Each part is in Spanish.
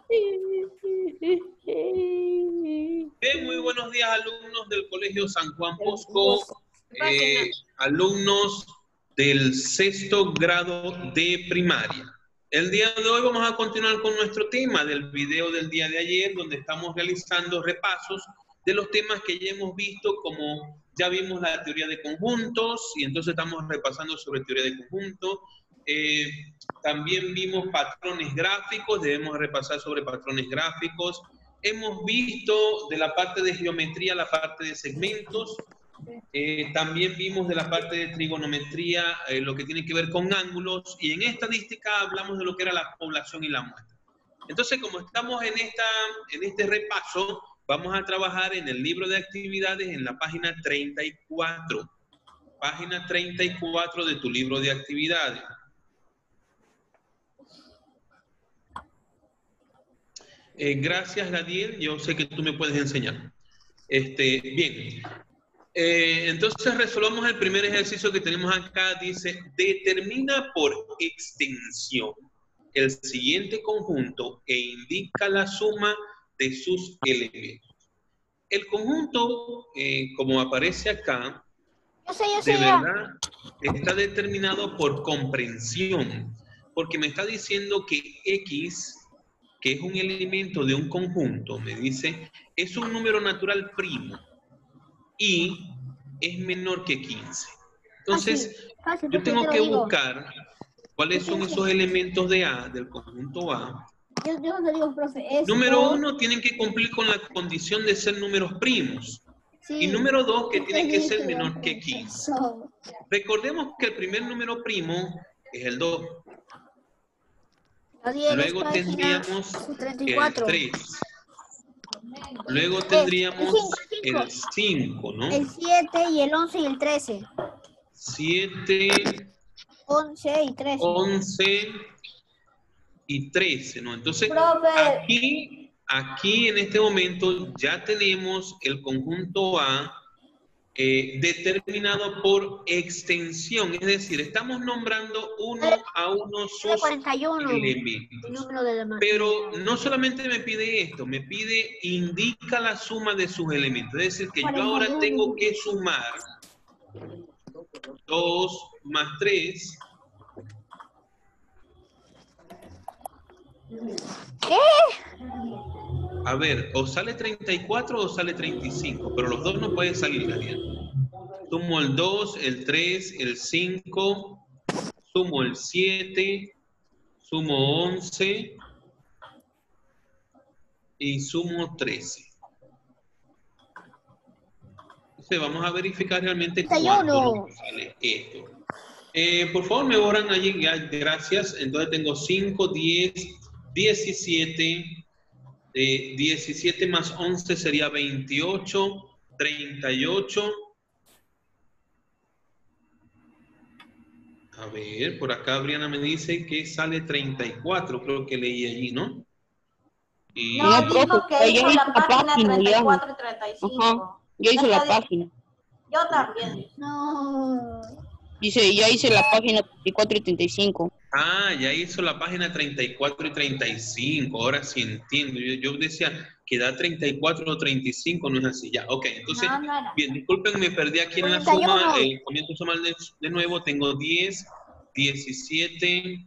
Bien, muy buenos días, alumnos del Colegio San Juan Bosco, alumnos del sexto grado de primaria. El día de hoy vamos a continuar con nuestro tema del video del día de ayer, donde estamos realizando repasos de los temas que ya hemos visto, como ya vimos la teoría de conjuntos, y entonces estamos repasando sobre teoría de conjuntos. También vimos patrones gráficos, debemos repasar sobre patrones gráficos. Hemos visto de la parte de geometría la parte de segmentos. También vimos de la parte de trigonometría lo que tiene que ver con ángulos, y en estadística hablamos de lo que era la población y la muestra. Entonces, como estamos en este repaso, vamos a trabajar en el libro de actividades en la página 34. Página 34 de tu libro de actividades. Gracias, Gadiel. Yo sé que tú me puedes enseñar. Bien. Entonces resolvamos el primer ejercicio que tenemos acá. Dice, determina por extensión el siguiente conjunto e indica la suma de sus elementos. El conjunto, como aparece acá, de verdad está determinado por comprensión, porque me está diciendo que X, que es un elemento de un conjunto, me dice, es un número natural primo y es menor que 15. Entonces, yo tengo que buscar cuáles son esos elementos de A, del conjunto A. Yo te digo, profe, Número 1, tienen que cumplir con la condición de ser números primos. Sí. Y número 2, que tienen que ser menor que 15. Recordemos que el primer número primo es el 2. Luego tendríamos el 3. Luego tendríamos el 5, ¿no? El 7 y el 11 y el 13. 7, 11 y 13. 11 y 13, ¿no? Entonces, aquí en este momento ya tenemos el conjunto A determinado por extensión, es decir, estamos nombrando uno a uno sus 41, elementos. Pero no solamente me pide esto, me pide indica la suma de sus elementos, es decir, que 41. Yo ahora tengo que sumar 2 más 3. ¿Qué? A ver, o sale 34 o sale 35, pero los dos no pueden salir, Daniel. Sumo el 2, el 3, el 5, sumo el 7, sumo 11 y sumo 13. Entonces vamos a verificar realmente cuánto sale esto. Por favor, me borran allí, gracias. Entonces tengo 5, 10, 17, 17 más 11 sería 28, 38. A ver, por acá Briana me dice que sale 34, creo que leí allí, ¿no? Y... No, dijo que hizo la página 34 y 35. Ajá, yo hice la página. Yo también. No. Dice, ya hice la página 34 y 35. Ah, ya hizo la página 34 y 35, ahora sí entiendo. Yo decía que da 34 o 35, no es así, ya, ok. Entonces, no era. Bien, disculpen, me perdí aquí en la 41. suma, comienzo a sumar de nuevo, tengo 10, 17,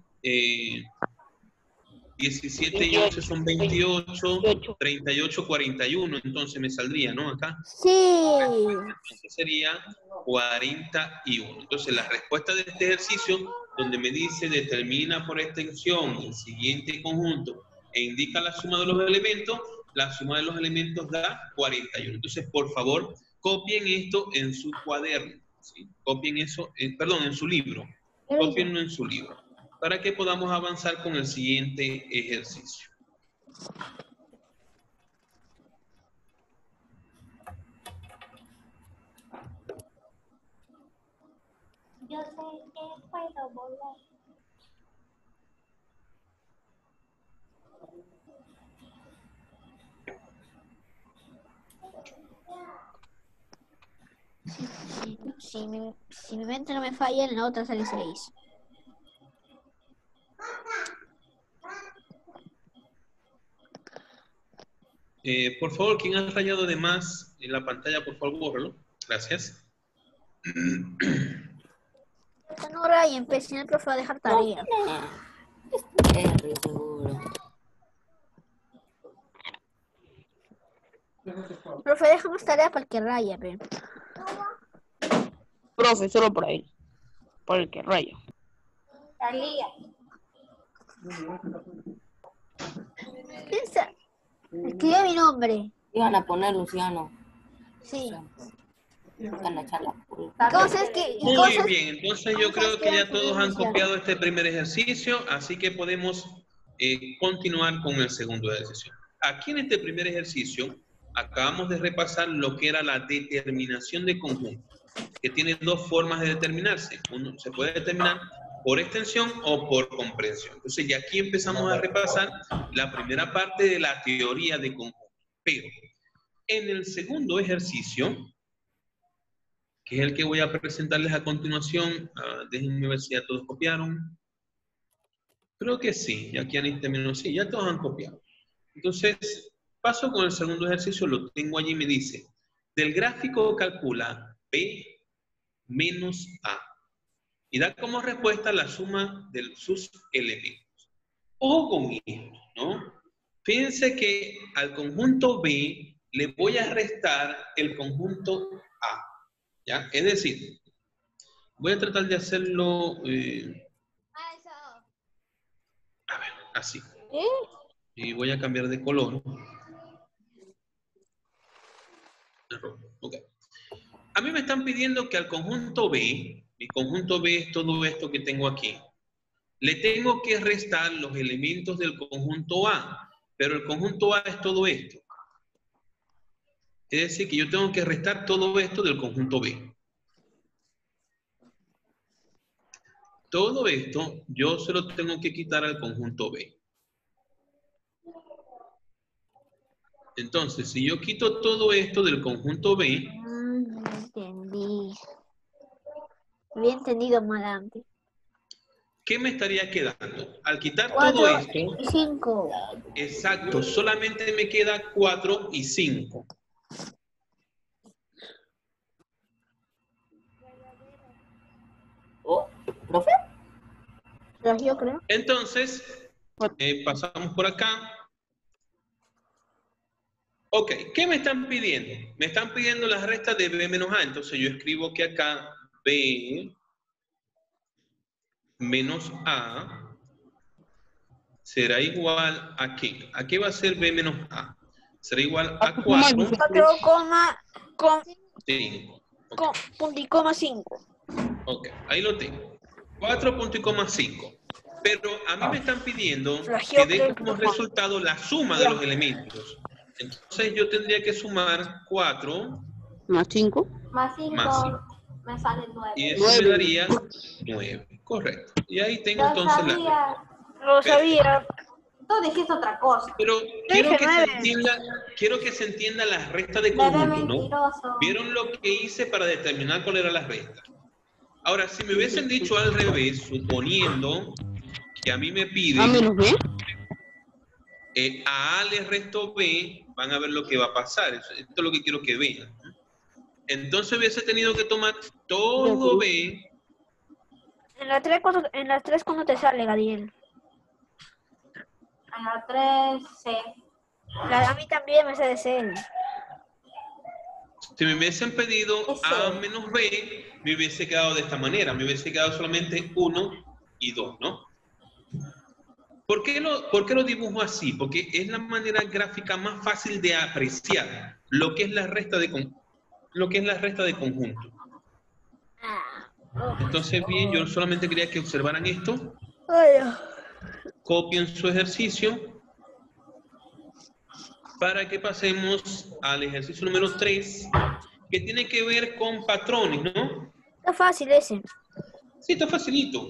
17 y 11 son 28, 38, 41, entonces me saldría, ¿no? Acá. Sí. Entonces sería 41. Entonces la respuesta de este ejercicio, donde me dice determina por extensión el siguiente conjunto e indica la suma de los elementos, la suma de los elementos da 41. Entonces, por favor, copien esto en su cuaderno, ¿sí? Copien eso, perdón, en su libro. Copienlo en su libro, para que podamos avanzar con el siguiente ejercicio. Yo sé que puedo volar. Si mi mente no me falla, en la otra sale 6. Por favor, quien ha rayado de más en la pantalla, por favor, bórralo. Gracias. No rayen, pues, si no el profe va a dejar tarea. Henry, seguro. Profe, dejamos tarea para el que raya, pe. Profe, solo por ahí. Por el que rayo. Talía. Piensa. Escribe mi nombre. Iban a poner Luciano. Sí. Van a echar la Cosas que... Muy bien, entonces yo creo que ya todos han copiado este primer ejercicio, así que podemos continuar con el segundo ejercicio. Aquí en este primer ejercicio acabamos de repasar lo que era la determinación de conjunto, que tiene dos formas de determinarse. Uno se puede determinar por extensión o por comprensión. Entonces ya aquí empezamos a repasar la primera parte de la teoría de conjunto. Pero en el segundo ejercicio, que es el que voy a presentarles a continuación, déjenme ver si ya todos copiaron. Creo que sí, ya aquí han terminado, sí, ya todos han copiado. Entonces, paso con el segundo ejercicio, lo tengo allí y me dice, del gráfico calcula B menos A. Y da como respuesta la suma de sus elementos. Ojo con esto, ¿no? Fíjense que al conjunto B le voy a restar el conjunto A. ¿Ya? Es decir, voy a tratar de hacerlo, a ver, así. Y voy a cambiar de color. Okay. A mí me están pidiendo que al conjunto B, mi conjunto B es todo esto que tengo aquí, le tengo que restar los elementos del conjunto A, pero el conjunto A es todo esto. Es decir, que yo tengo que restar todo esto del conjunto B. Todo esto yo se lo tengo que quitar al conjunto B. Entonces, si yo quito todo esto del conjunto B... No entendí. Había entendido mal antes. ¿Qué me estaría quedando? Al quitar 4 todo esto... y 5. Exacto, solamente me queda 4 y 5. Oh, ¿profe? Yo creo. Entonces, pasamos por acá. Ok, ¿qué me están pidiendo? Me están pidiendo las restas de B menos A. Entonces yo escribo que acá B menos A será igual a ¿qué? ¿A qué va a ser B menos A? Será igual a 4. 5. Okay. Coma 5. Ok, ahí lo tengo. 4 punto y coma 5. Pero a mí me están pidiendo que dé como resultado la suma de los elementos. Entonces yo tendría que sumar 4 más 5. Más 5 me sale 9. y eso me daría 9. Correcto. Y ahí tengo entonces la... Lo sabía. Tú dijiste otra cosa. Pero quiero que se entienda la resta de conjunto, ¿no? ¿Vieron lo que hice para determinar cuál era la resta? Ahora, si me hubiesen dicho al revés, suponiendo que a mí me piden... ¿A menos B? A A le resto B, van a ver lo que va a pasar. Esto es lo que quiero que vean. Entonces hubiese tenido que tomar todo B. En la 3, ¿cuándo te sale, Gadiel? En la 3, C. A mí también me sale C. Si me hubiesen pedido A menos B, me hubiese quedado de esta manera. Me hubiese quedado solamente 1 y 2, ¿no? ¿Por qué lo dibujo así? Porque es la manera gráfica más fácil de apreciar lo que es la resta de conjunto. Entonces, bien, yo solamente quería que observaran esto. Copien su ejercicio para que pasemos al ejercicio número 3, que tiene que ver con patrones, ¿no? Está fácil ese. Sí, está facilito.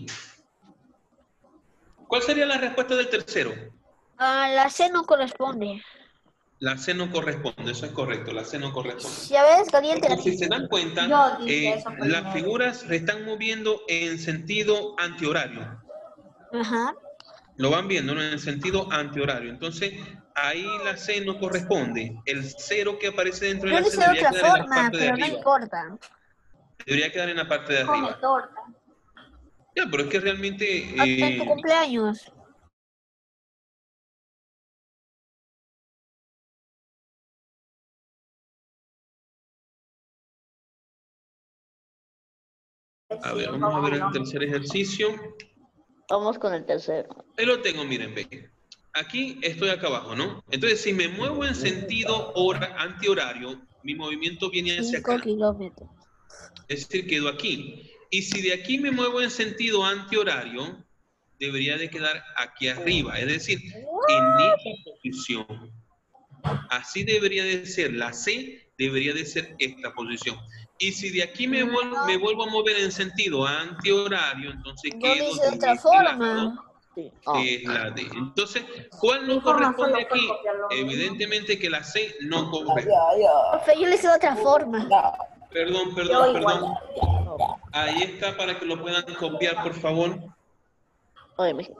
¿Cuál sería la respuesta del tercero? La C no corresponde. La C no corresponde, eso es correcto, la C no corresponde. Ya ves, Gadiel, Si se dan cuenta, las figuras se están moviendo en sentido antihorario. Ajá. Lo van viendo, ¿no? En el sentido antihorario. Entonces, ahí la C no corresponde. El 0 que aparece dentro de Yo la lo C hice de debería otra quedar en la forma, parte de pero no arriba. importa. Debería quedar en la parte de arriba. torta. Ya, pero es que realmente... Hasta en tu cumpleaños. A ver, vamos a ver el tercer ejercicio. Vamos con el tercero. Ahí lo tengo, miren, ve. Aquí estoy acá abajo, ¿no? Entonces, si me muevo en sentido antihorario, mi movimiento viene hacia 5 acá. kilómetros. Es decir, quedo aquí. Y si de aquí me muevo en sentido antihorario, debería de quedar aquí arriba. Es decir, en esta posición. Así debería de ser. La C debería de ser esta posición. Y si de aquí me vuelvo a mover en sentido antihorario, entonces Yo lo quedo hice de de otra este lado, forma. que es la D. Entonces, ¿cuál Mi no forma solo corresponde fue aquí? copiarlo. Evidentemente que la C no corresponde. Profe, yo lo hice de otra forma. Perdón, Yo igual. Ahí está para que lo puedan copiar, por favor. Oye,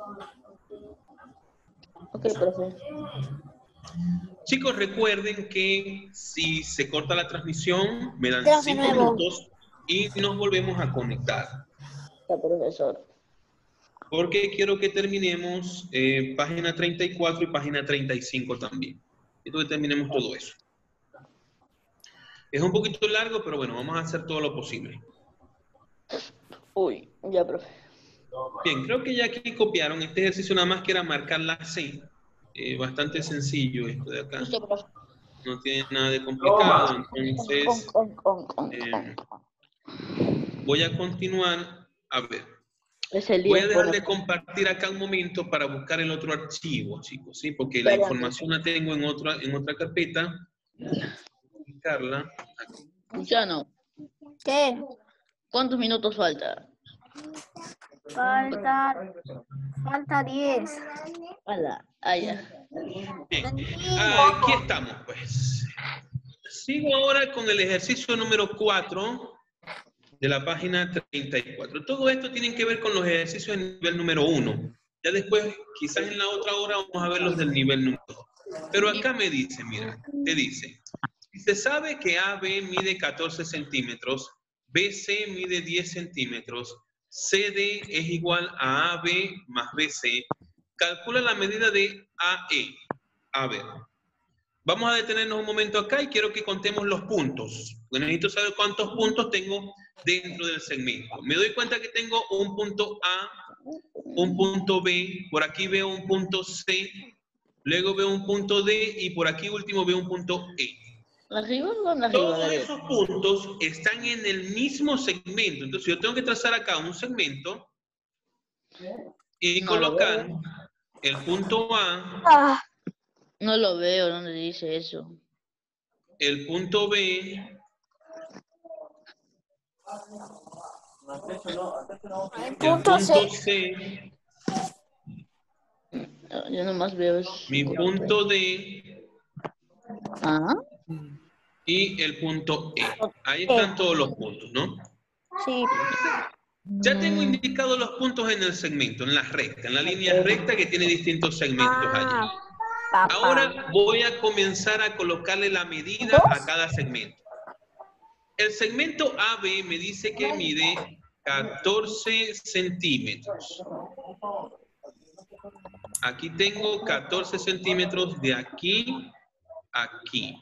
ok, profe. Chicos, recuerden que si se corta la transmisión, me dan Gracias, 5 nuevo. minutos y nos volvemos a conectar. Está, profesor. Porque quiero que terminemos página 34 y página 35 también. Quiero que terminemos todo eso. Es un poquito largo, pero bueno, vamos a hacer todo lo posible. Uy, ya, profe. Bien, creo que ya aquí copiaron este ejercicio, nada más que era marcar la C. Bastante sencillo esto de acá. Listo, profe. No tiene nada de complicado, entonces voy a continuar. A ver, Es el voy a 10, dejar bueno. de compartir acá un momento para buscar el otro archivo, chicos, ¿sí? Porque la información la tengo en otra carpeta. Buscarla aquí. Ya no. ¿Qué? ¿Cuántos minutos falta? Falta 10. Hola, allá. Bien, aquí estamos, pues. Sigo ahora con el ejercicio número 4 de la página 34. Todo esto tiene que ver con los ejercicios del nivel número 1. Ya después, quizás en la otra hora, vamos a ver los del nivel número 2. Pero acá me dice, mira, te dice, si se sabe que AB mide 14 centímetros, BC mide 10 centímetros, CD es igual a AB más BC, calcula la medida de AE. A ver, vamos a detenernos un momento acá y quiero que contemos los puntos. Necesito saber cuántos puntos tengo dentro del segmento. Me doy cuenta que tengo un punto A, un punto B, por aquí veo un punto C, luego veo un punto D y por aquí último veo un punto E. ¿Arriba o arriba? Todos esos puntos están en el mismo segmento. Entonces yo tengo que trazar acá un segmento y colocar el punto A, No lo veo, ¿dónde dice eso? el punto B, El el punto C, Yo nomás veo eso. mi punto D Ah, y el punto E. Ahí están todos los puntos, ¿no? Sí. Ya tengo indicados los puntos en el segmento, en la recta, en la línea recta que tiene distintos segmentos allí. Ahora voy a comenzar a colocarle la medida a cada segmento. El segmento AB me dice que mide 14 centímetros. Aquí tengo 14 centímetros de aquí a aquí.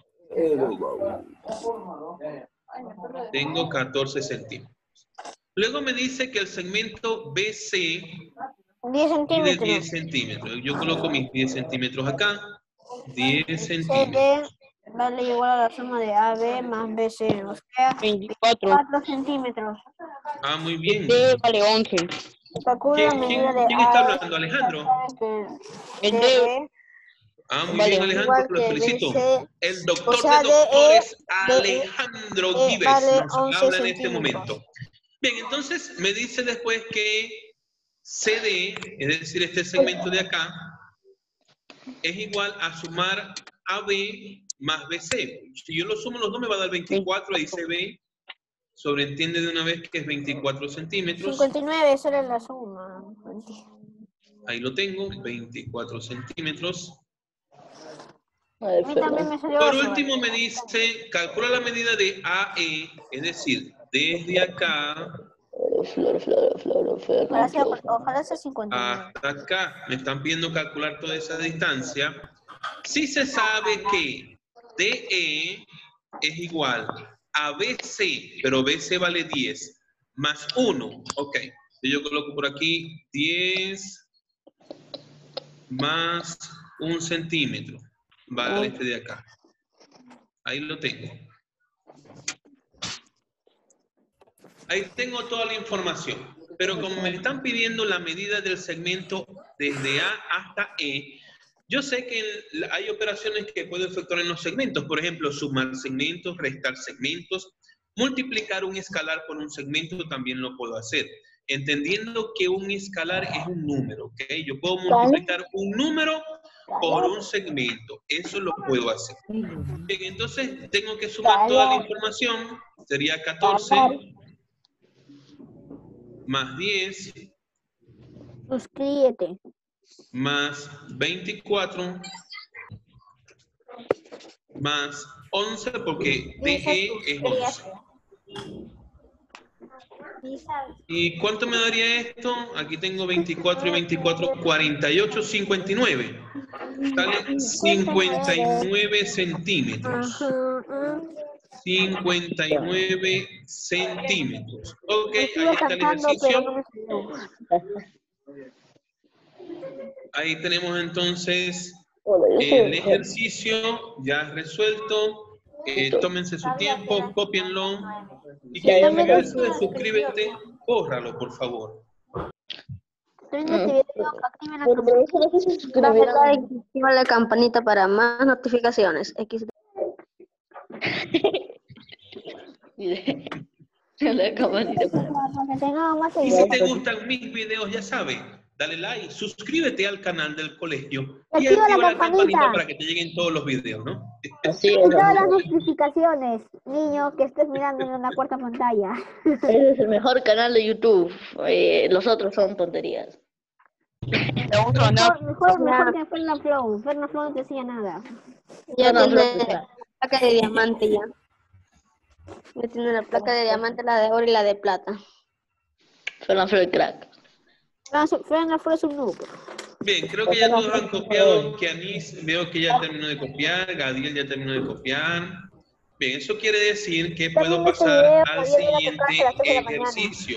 Tengo 14 centímetros. Luego me dice que el segmento BC 10 mide centímetros. 10 centímetros. Yo coloco mis 10 centímetros acá. 10 centímetros. CD vale igual a la suma de AB más BC, o sea, 24. 4 centímetros. Ah, muy bien. D vale 11. Calcula la medida de ¿Quién está AE, hablando? Alejandro. El DE D Ah, muy vale bien, Alejandro, igual lo que felicito. BC, El doctor o sea, de doctores, DE Alejandro Gives, vale nos 11 habla en este centímetros. momento. Bien, entonces me dice después que CD, es decir, este segmento de acá, es igual a sumar AB más BC. Si yo lo sumo los dos me va a dar 24, ahí CB sobreentiende de una vez que es 24 centímetros. 59, esa era la suma. Ahí lo tengo, 24 centímetros. A mí también me salió Por eso. último me dice, calcula la medida de AE, es decir, desde acá Ojalá sea 59. hasta acá. Me están pidiendo calcular toda esa distancia. Si se sabe que DE es igual a BC, pero BC vale 10, más 1. Ok, yo coloco por aquí 10 más 1 centímetro. Vale este de acá. Ahí lo tengo. Ahí tengo toda la información. Pero como me están pidiendo la medida del segmento desde A hasta E, yo sé que hay operaciones que puedo efectuar en los segmentos. Por ejemplo, sumar segmentos, restar segmentos, multiplicar un escalar por un segmento también lo puedo hacer. Entendiendo que un escalar es un número, ¿ok? Yo puedo multiplicar un número por un segmento. Eso lo puedo hacer. Bien, entonces tengo que sumar toda la información. Sería 14 más 10 Suscríbete. más 24 más 11 porque DE es 11. ¿Y cuánto me daría esto? Aquí tengo 24 y 24, 48, 59. Sale 59 centímetros. 59 centímetros. Ok, ahí está el ejercicio. Ahí tenemos entonces el ejercicio ya resuelto. Tómense su tiempo, cópienlo. Y quien haya llegado a eso de suscríbete, bórralo, por favor. Darle like y activa la campanita para más notificaciones. La campanita. Y si te gustan mis videos, ya sabes, dale like, suscríbete al canal del colegio y activa la campanita para que te lleguen todos los videos, ¿no? Así Y es. todas las notificaciones, niño, que estés mirando en una cuarta pantalla. Ese es el mejor canal de YouTube. Los otros son tonterías. Mejor que Fernaflow. Fernaflow no te decía nada. Ya No, tiene la placa de diamante ya. Ya tiene la placa de diamante, la de oro y la de plata. Fernando el crack. Fernaflow es un noob. Bien, creo que ya todos han copiado. Kianis, veo que ya terminó de copiar. Gadiel ya terminó de copiar. Bien, eso quiere decir que puedo pasar al siguiente ejercicio.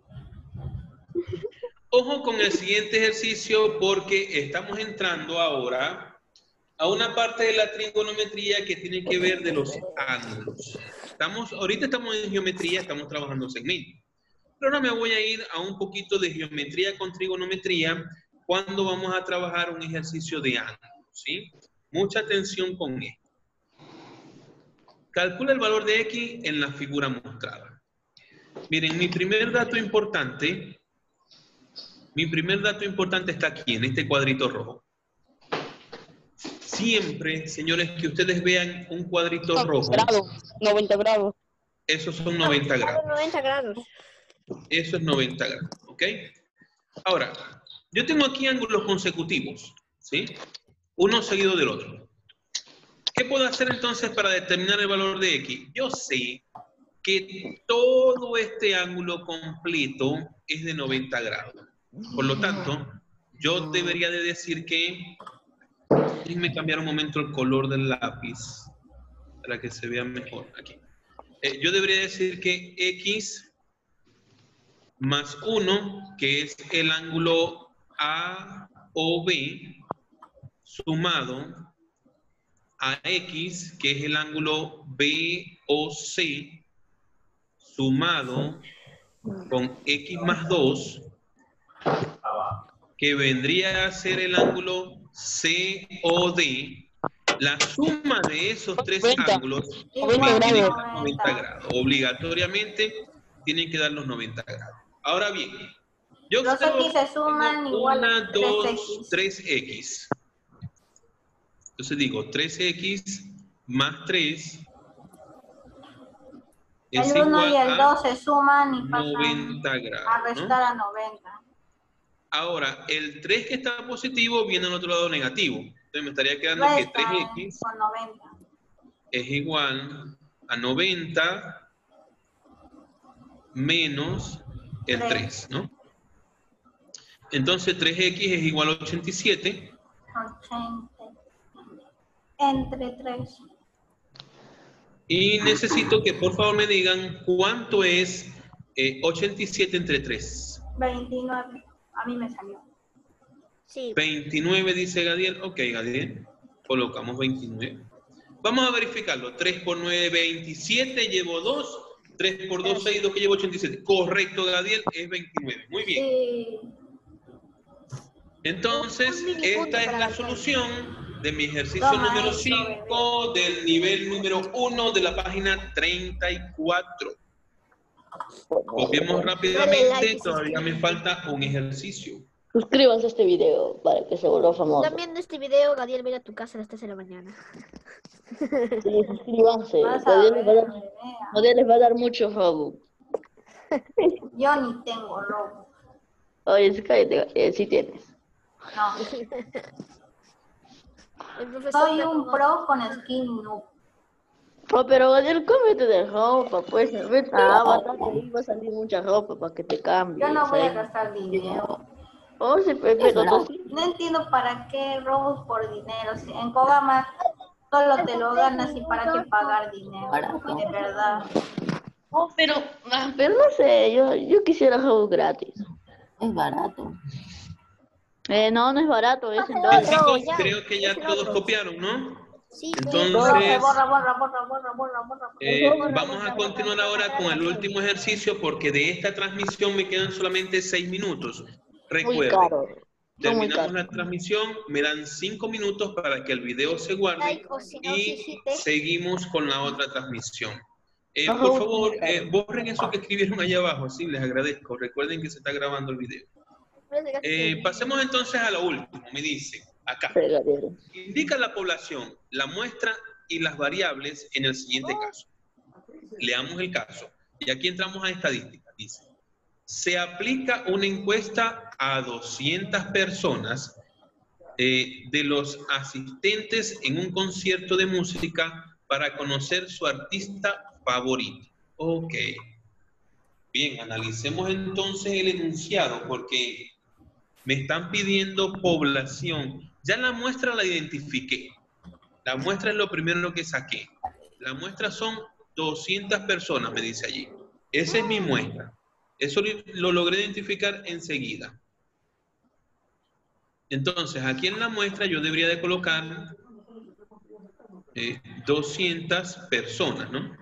Ojo con el siguiente ejercicio porque estamos entrando ahora a una parte de la trigonometría que tiene que ver de los ángulos. Ahorita estamos en geometría, estamos trabajando segmentos. Pero ahora me voy a ir a un poquito de geometría con trigonometría cuando vamos a trabajar un ejercicio de ángulos, ¿sí? Mucha atención con esto. Calcula el valor de X en la figura mostrada. Miren, mi primer dato importante está aquí, en este cuadrito rojo. Siempre, señores, que ustedes vean un cuadrito rojo. 90 grados. Esos son 90 grados. 90 grados. Eso es 90 grados, ¿ok? Ahora, yo tengo aquí ángulos consecutivos, ¿sí? Uno seguido del otro. ¿Qué puedo hacer entonces para determinar el valor de X? Yo sé que todo este ángulo completo es de 90 grados. Por lo tanto, yo debería de decir que... Déjenme cambiar un momento el color del lápiz para que se vea mejor aquí. Yo debería decir que X más 1, que es el ángulo AOB, sumado a X, que es el ángulo BOC, sumado con X más 2, que vendría a ser el ángulo COD. La suma de esos tres ángulos tiene que dar 90 grados. Obligatoriamente tienen que dar los 90 grados. Ahora bien, yo los X se suman igual a 2, 3X. Entonces digo 3X más 3 es el 1 y igual el a 2 se suman y pasan 90 grados, a restar, ¿no? A 90. Ahora, el 3 que está positivo viene al otro lado negativo. Entonces me estaría quedando que Resta 3x con 90. es igual a 90 menos el 3, ¿no? Entonces 3x es igual a 87. 80. Entre 3. Y necesito que por favor me digan cuánto es 87 entre 3. 29. A mí me salió. Sí. 29 dice Gadiel. Ok, Gadiel. Colocamos 29. Vamos a verificarlo. 3 por 9, 27. Llevo 2. 3 por 2, 6. 2 que llevo 87. Correcto, Gadiel. Es 29. Muy bien. Sí. Entonces, Un minipunto esta es para la Gadiel. solución de mi ejercicio Toma número eso, 5 del nivel número 1 de la página 34. Copiemos Dale rápidamente. like y Todavía me suscríbete. falta un ejercicio. Suscríbanse a este video para que se vuelva famoso. Están viendo este video, Gadiel, ven a tu casa a las 3 de la mañana. Sí, suscríbanse. Vas a Gadiel ver, les va a dar mucho Robux. yo ni tengo robo. Oye, sí, cállate, sí tienes. No. El profesor Soy un pro con skin noob. Oh, pero Gadiel, cómete de ropa, pues. Vete a Avatar, que ahí va a salir mucha ropa para que te cambies. Yo no voy a ahí. gastar dinero. Oh, sí, pero tú sí. No entiendo para qué robos por dinero. Si en Kogama solo te lo ganas y para qué pagar dinero. De verdad. Oh, pero no sé, yo quisiera Robux gratis. Es barato. No es barato, es en Bien, dólares. chicos, ya. creo que ya Es el todos otro. copiaron, ¿no? Sí, Entonces, Borra. vamos a continuar ahora con el último ejercicio porque de esta transmisión me quedan solamente 6 minutos. Muy Recuerden, caro. Son muy terminamos caros. la transmisión, me dan 5 minutos para que el video se guarde like, o si no, y hiciste. seguimos con la otra transmisión. Ajá, Por favor, muy caro. borren eso que escribieron allá abajo, sí, les agradezco. Recuerden que se está grabando el video. Pasemos entonces a lo último, me dice acá. Sí, Gadiel. Indica la población, la muestra y las variables en el siguiente caso. Leamos el caso. Y aquí entramos a estadística. Dice, se aplica una encuesta a 200 personas de los asistentes en un concierto de música para conocer su artista favorito. Ok. Bien, analicemos entonces el enunciado porque me están pidiendo población. Ya la muestra la identifiqué. La muestra es lo primero que saqué. La muestra son 200 personas, me dice allí. Esa es mi muestra. Eso lo logré identificar enseguida. Entonces, aquí en la muestra yo debería de colocar 200 personas, ¿no?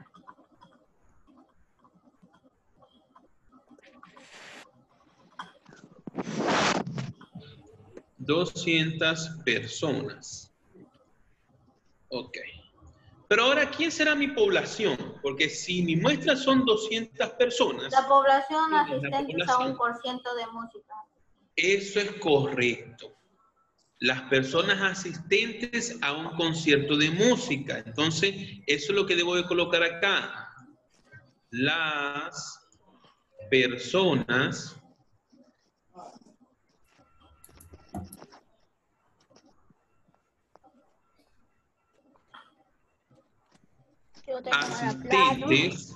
$200 personas. Ok. Pero ahora, ¿quién será mi población? Porque si mi muestra son 200 personas... La población ¿quién es la asistente a un población? % de música. Eso es correcto. Las personas asistentes a un concierto de música. Entonces, eso es lo que debo de colocar acá. Las personas asistentes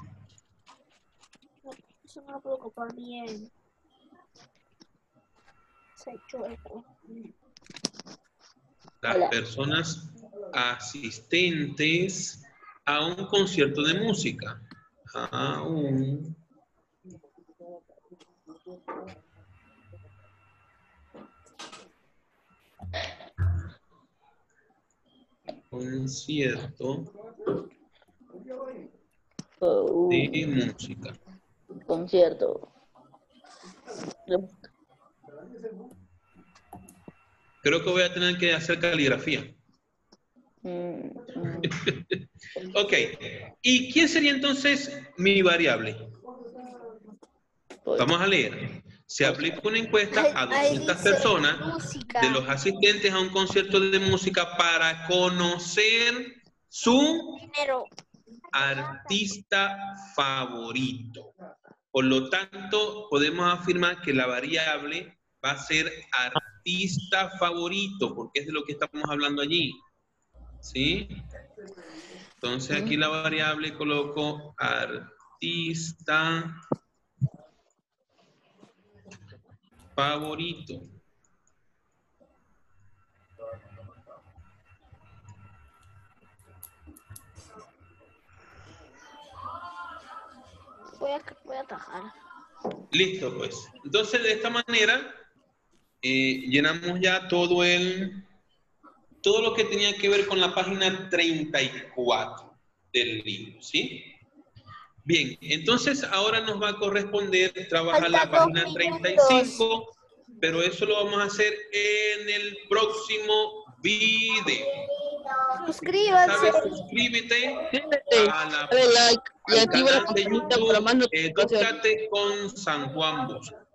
Eso no lo puedo ocupar bien. Se ha hecho eco. las Hola. personas asistentes a un concierto de música. A un concierto de música. Concierto. Creo que voy a tener que hacer caligrafía. Ok. ¿Y quién sería entonces mi variable? Vamos a leer. Se aplica una encuesta a 200 personas música. de los asistentes a un concierto de música para conocer su Dinero. artista favorito. Por lo tanto, podemos afirmar que la variable va a ser artista favorito, porque es de lo que estamos hablando allí. ¿Sí? Entonces aquí la variable coloco artista favorito. Voy a atajar. Listo, pues. Entonces, de esta manera, llenamos ya todo lo que tenía que ver con la página 34 del libro, ¿sí? Bien, entonces ahora nos va a corresponder trabajar la página 35, pero eso lo vamos a hacer en el próximo video. Suscríbanse. ¿Sabes? Suscríbete a Dale like y al activa la canal de campanita para más YouTube notificaciones. Edúcate con San Juan Bosco.